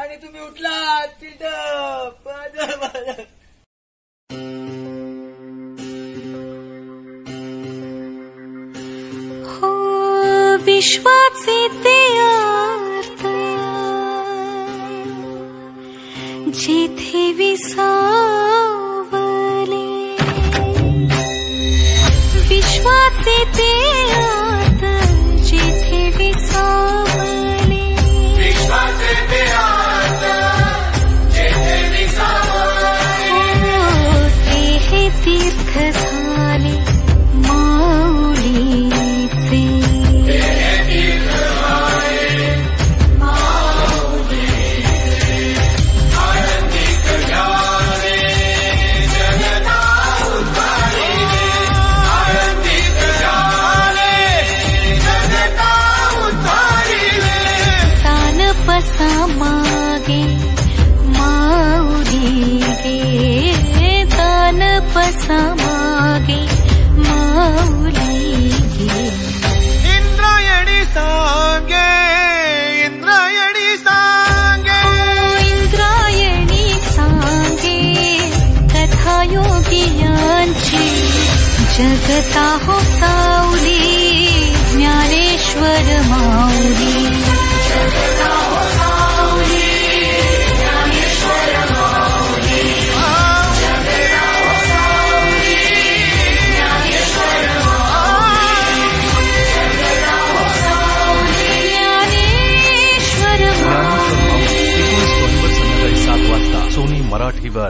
आणि तुम्ही उठलात चिलटप. हो विश्वाचे ते अर्थ जिथे विसावले, विश्वाचे ते अर्थ जिथे विसावले, विश्वाचे ते अर्थ जिथे विसावले. ते हे तीर्थ झाले माऊलीचे, मागे माऊली गे, दान पसा मागे माऊली गे. इंद्रायणी सांगे, इंद्रायणी सांगे, इंद्रायणी सांगे कथा योगियांची. जगता हो सावली ज्ञानेश्वर माऊली, सोनी मराठीवर.